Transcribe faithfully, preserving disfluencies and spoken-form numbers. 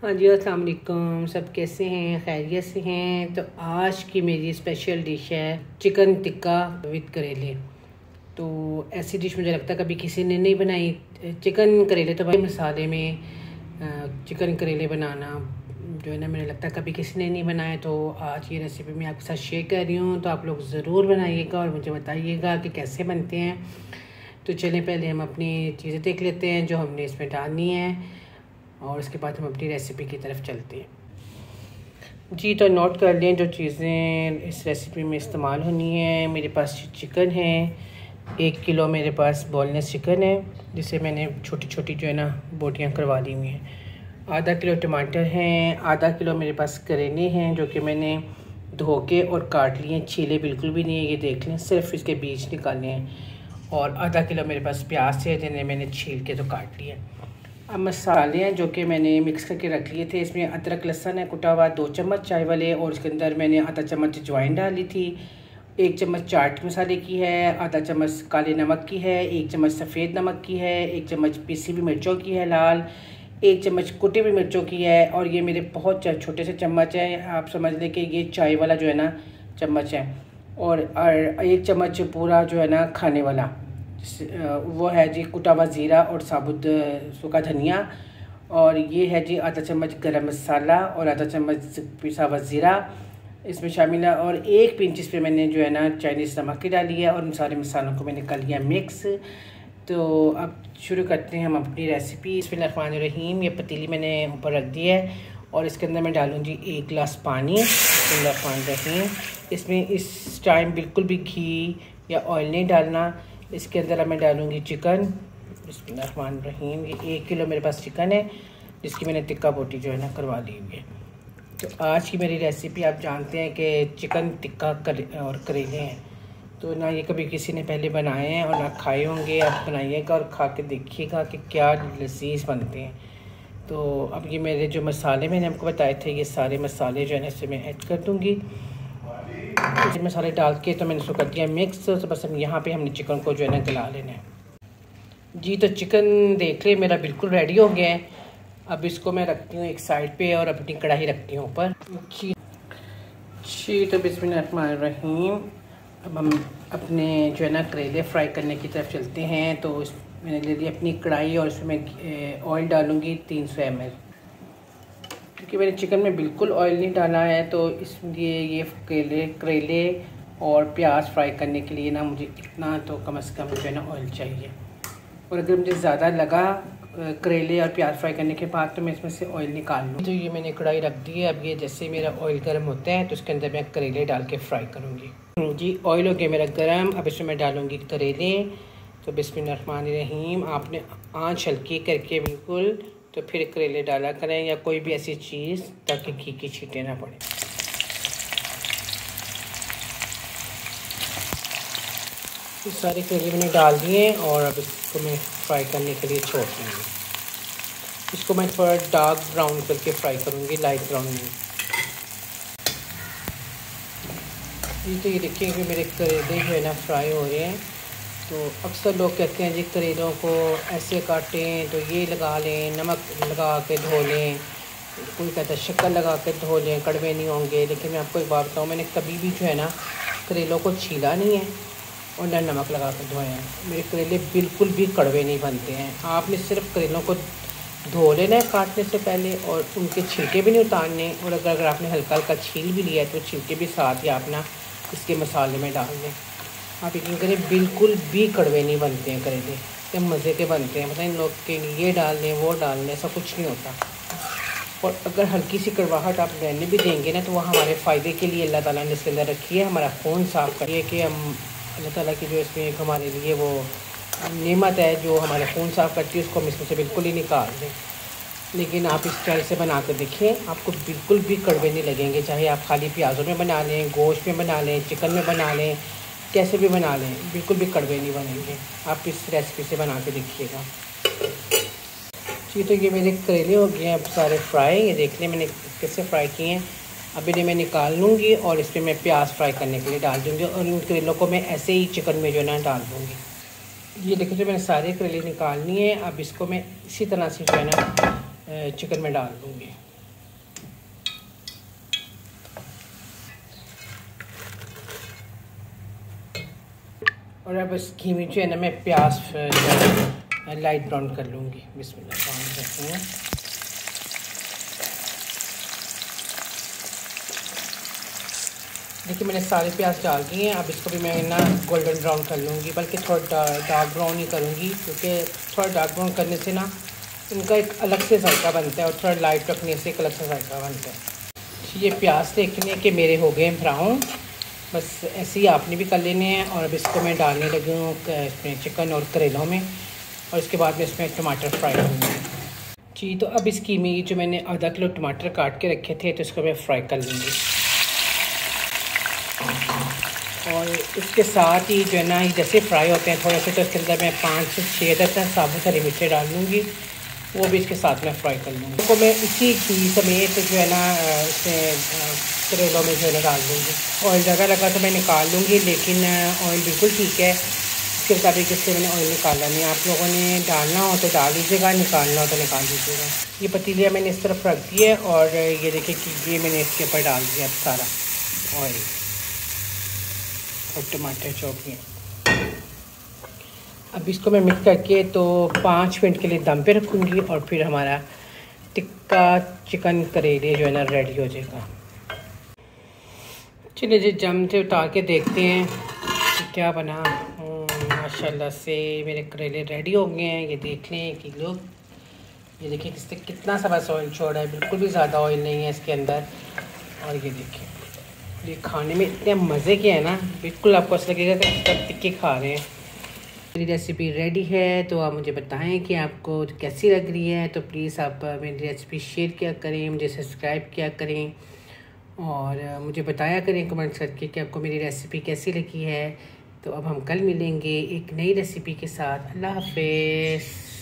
हाँ जी, अस्सलाम वालेकुम। सब कैसे हैं? खैरियत से हैं? तो आज की मेरी स्पेशल डिश है चिकन टिक्का विद करेले। तो ऐसी डिश मुझे लगता है कभी किसी ने नहीं बनाई। चिकन करेले तो भाई मसाले में चिकन करेले बनाना जो है ना, मुझे लगता है कभी किसी ने नहीं बनाया। तो आज ये रेसिपी मैं आपके साथ शेयर कर रही हूँ, तो आप लोग ज़रूर बनाइएगा और मुझे बताइएगा कि कैसे बनते हैं। तो चलें पहले हम अपनी चीज़ें देख लेते हैं जो हमने इसमें डालनी है, और उसके बाद हम अपनी रेसिपी की तरफ चलते हैं। जी, तो नोट कर लें जो चीज़ें इस रेसिपी में इस्तेमाल होनी है। मेरे पास चिकन है, एक किलो मेरे पास बोनलेस चिकन है जिसे मैंने छोटी छोटी जो है ना बोटियां करवा ली हुई हैं। आधा किलो टमाटर हैं, आधा किलो मेरे पास करेले हैं जो कि मैंने धो के और काट लिए हैं, छीले बिल्कुल भी नहीं है, ये देख लें, सिर्फ इसके बीज निकाले हैं। और आधा किलो मेरे पास प्याज है जिन्हें मैंने छील के तो काट लिया। अब मसाले हैं जो कि मैंने मिक्स करके रख लिए थे। इसमें अदरक लहसुन है कुटा हुआ दो चम्मच चाय वाले, और उसके अंदर मैंने आधा चम्मच अजवाइन डाली थी, एक चम्मच चाट मसाले की है, आधा चम्मच काले नमक की है, एक चम्मच सफ़ेद नमक की है, एक चम्मच पीसी हुई मिर्चों की है लाल, एक चम्मच कुटी हुई मिर्चों की है, और ये मेरे बहुत छोटे से चम्मच है, आप समझ लें कि ये चाय वाला जो है ना चम्मच है। और एक चम्मच पूरा जो है ना खाने वाला वो है जी कुटा हुआ ज़ीरा और साबुत सूखा धनिया, और ये है जी आधा चम्मच गरम मसाला और आधा चम्मच पिसा हुआ ज़ीरा इसमें शामिल है, और एक पिंच इस पे मैंने जो है ना चाइनीज़ नमक की डाली है, और इन सारे मसालों को मैंने कर लिया मिक्स। तो अब शुरू करते हैं हम अपनी रेसिपी। बिस्मिल्लाहिर्रहमानिर्रहीम। ये पतीली मैंने ऊपर रख दी है और इसके अंदर मैं डालूँगी एक गिलास पानी। बिस्मिल्लाहिर्रहमानिर्रहीम। इसमें इस टाइम बिल्कुल भी घी या ऑयल नहीं डालना। इसके अंदर अब मैं डालूँगी चिकन। बिस्मिल्लाहिर्रहमानिर्रहीम। ये एक किलो मेरे पास चिकन है जिसकी मैंने टिक्का बोटी जो है ना करवा ली हुई है। तो आज की मेरी रेसिपी आप जानते हैं कि चिकन टिक्का करे और करेले हैं, तो ना ये कभी किसी ने पहले बनाए हैं और ना खाए होंगे। आप बनाइएगा और खा के देखिएगा कि क्या लजीज बनते हैं। तो अब ये मेरे जो मसाले मैंने आपको बताए थे, ये सारे मसाले जो है ना इससे मैं ऐड कर दूँगी। मसाले डाल के तो मैंने इसको कर दिया मिक्स। तो बस हम यहाँ पे हमने चिकन को जो है ना गला लेना है। जी, तो चिकन देख ले मेरा बिल्कुल रेडी हो गया है। अब इसको मैं रखती हूँ एक साइड पे और अपनी कढ़ाई रखती हूँ ऊपर। जी जी, तो बिस्मिल्लाहिर्रहमानिर्रहीम। अब हम अपने जो है ना करेले फ्राई करने की तरफ चलते हैं। तो इस मैंने ले ली अपनी कढ़ाई और इसमें मैं ऑयल डालूँगी तीन सौ एम एल, क्योंकि मैंने चिकन में बिल्कुल ऑयल नहीं डाला है। तो इसलिए ये करेले करेले और प्याज फ्राई करने के लिए ना मुझे इतना तो कम से कम जो है ना ऑयल चाहिए। और अगर मुझे ज़्यादा लगा करेले और प्याज फ्राई करने के बाद तो मैं इसमें से ऑयल निकाल लूँ। तो ये मैंने कढ़ाई रख दी है। अब ये जैसे मेरा ऑयल गर्म होता है तो इसके अंदर मैं करेले डाल के फ्राई करूँगी। जी, ऑयल हो गया मेरा गर्म। अब इसमें मैं डालूँगी करेले। तो बिस्मिल्लाहिर्रहमानिर्रहीम। आपने आँच हल्की करके बिल्कुल तो फिर करेले डाला करें या कोई भी ऐसी चीज़ ताकि घी की छींटे ना पड़े। ये सारे करेले मैंने डाल दिए और अब इसको मैं फ्राई करने के लिए छोड़ दूँगी। इसको मैं थोड़ा डार्क ब्राउन करके फ्राई करूँगी, लाइट ब्राउन नहीं। ये तो ये देखिए कि मेरे करेले जो है ना फ्राई हो रहे हैं। तो अक्सर लोग कहते हैं जी करेलों को ऐसे काटें तो ये लगा लें, नमक लगा के धो लें, कोई कहता है शक्कर लगा के धो लें, कड़वे नहीं होंगे। लेकिन मैं आपको एक बात बताऊँ, मैंने कभी भी जो है ना करेलों को छीला नहीं है और ना नमक लगा कर धोए हैं। मेरे करेले बिल्कुल भी कड़वे नहीं बनते हैं। आपने सिर्फ करेलों को धो लेना है काटने से पहले, और उनके छिलके भी नहीं उतारने। और अगर अगर आपने हल्का हल्का छील भी लिया है तो छिलके भी साथ ही आप ना इसके मसाले में डाल दें। आप यकीन करें बिल्कुल भी कड़वे नहीं बनते हैं करेले, ये मज़े के बनते हैं। मतलब इन लोग के ये डाल लें वो डाल लें, ऐसा कुछ नहीं होता। और अगर हल्की सी कड़वाहट आप रहने भी देंगे ना तो वह हमारे फ़ायदे के लिए अल्लाह ताला ने इसके अंदर रखी है। हमारा खून साफ़ करिए कि हम अल्लाह ताला की जो इसमें एक हमारे लिए वो नेमत है जो हमारे खून साफ़ करती है, उसको हम इसमें से बिल्कुल ही निकाल दें। लेकिन आप इस स्टाइल से बना कर देखिए, आपको बिल्कुल भी कड़वे नहीं लगेंगे। चाहे आप खाली प्याज़ों में बना लें, गोश्त में बना लें, चिकन में बना लें, कैसे भी बना लें, बिल्कुल भी कड़वे नहीं बनेंगे। आप इस रेसिपी से बना के देखिएगा। जी, तो ये मेरे करेले हो गए हैं अब सारे फ्राई। ये देख लें मैंने कैसे फ्राई किए हैं। अब इन्हें मैं निकाल लूँगी और इस पर मैं प्याज फ्राई करने के लिए डाल दूँगी, और इन करेलों को मैं ऐसे ही चिकन में जो ना डाल दूँगी। ये देखिए जो मैंने सारे करेले निकाल लिए हैं। अब इसको मैं इसी तरह से जो है ना चिकन में डाल दूँगी। और अब इस घी में जो है ना मैं प्याज लाइट ब्राउन कर लूँगी। बिस्मिल्लाह करते हैं। देखिए मैंने सारे प्याज डाल दिए हैं। अब इसको भी मैं ना गोल्डन ब्राउन कर लूँगी, बल्कि थोड़ा डार्क ब्राउन ही करूँगी, क्योंकि थोड़ा डार्क ब्राउन करने से ना इनका एक अलग से जायका बनता है और थोड़ा लाइट रखने से एक अलग से जायका बनता है। ये प्याज देखने के मेरे हो गए ब्राउन, बस ऐसे ही आपने भी कर लेने हैं। और अब इसको मैं डालने लगी हूँ इसमें चिकन और करेलों में, और इसके बाद में इसमें टमाटर फ्राई करूँगी जी। तो अब इसकी में जो मैंने आधा किलो टमाटर काट के रखे थे तो इसको मैं फ्राई कर लूँगी। और इसके साथ ही जो है ना जैसे फ्राई होते हैं थोड़े से, तो इसके अंदर मैं पाँच से छः दस साबुत हरी मिर्चें डाल लूँगी, वो भी इसके साथ में फ्राई कर लूँगी। तो मैं इसी घी समेत जो है ना इसमें करेलों में जो है ना डाल दूँगी। ऑयल ज़्यादा लगा तो मैं निकाल लूँगी, लेकिन ऑयल बिल्कुल ठीक है, इसके मुताबिक इससे मैंने ऑयल निकाला नहीं। आप लोगों ने डालना हो तो डाल दीजिएगा, निकालना हो तो निकाल दीजिएगा। ये पतीलियाँ मैंने इस तरफ रख दी है, और ये देखिए कि ये मैंने इसके ऊपर डाल दिया सारा ऑयल और टमाटर चॉप किए। अब इसको मैं मिक्स करके तो पाँच मिनट के लिए दम पे रखूँगी, और फिर हमारा टिक्का चिकन करेले जो है ना रेडी हो जाएगा। चलिए जी जम से उतार के देखते हैं कि क्या बना। माशाल्लाह से मेरे करेले रेडी हो गए हैं। ये देख लें कि लोग, ये देखिए किसने कितना सा बस ऑयल छोड़ा है, बिल्कुल भी ज़्यादा ऑयल नहीं है इसके अंदर। और ये देखिए ये खाने में इतने मज़े के हैं ना, बिल्कुल आपको ऐसा लगेगा कि सब टिक्के खा रहे हैं। मेरी रेसिपी रेडी है, तो आप मुझे बताएं कि आपको कैसी लग रही है। तो प्लीज़ आप मेरी रेसिपी शेयर किया करें, मुझे सब्सक्राइब किया करें, और मुझे बताया करें कमेंट्स करके कि आपको मेरी रेसिपी कैसी लगी है। तो अब हम कल मिलेंगे एक नई रेसिपी के साथ। अल्लाह हाफ़िज़।